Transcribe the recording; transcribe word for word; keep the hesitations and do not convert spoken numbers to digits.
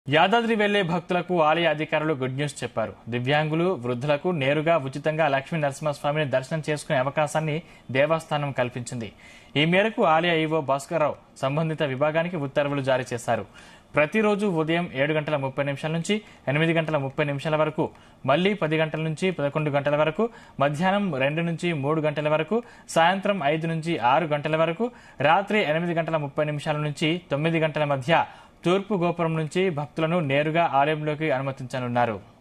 యాదాద్రి వెళ్లే భక్తులకు ఆలయ అధికారులు గుడ్ న్యూస్ చెప్పారు. దివ్యాంగులు, వృద్ధులకు నేరుగా ఉచితంగా లక్ష్మీ నరసింహస్వామిని దర్శనం చేసుకునే అవకాశాన్ని దేవస్థానం కల్పించింది. ఈ మేరకు ఆలయ ఈవో భాస్కర్రావు సంబంధిత విభాగానికి ఉత్తర్వులు జారీ చేశారు. ప్రతిరోజు ఉదయం ఏడు గంటల ముప్పై నిమిషాల నుంచి ఎనిమిది గంటల ముప్పై నిమిషాల వరకు, మళ్లీ పది గంటల నుంచి పదకొండు గంటల వరకు, మధ్యాహ్నం రెండు నుంచి మూడు గంటల వరకు, సాయంత్రం ఐదు నుంచి ఆరు గంటల వరకు, రాత్రి ఎనిమిది గంటల ముప్పై నిమిషాల నుంచి తొమ్మిది గంటల మధ్య తూర్పు గోపురం నుంచి భక్తులను నేరుగా ఆలయంలోకి అనుమతించనున్నారు.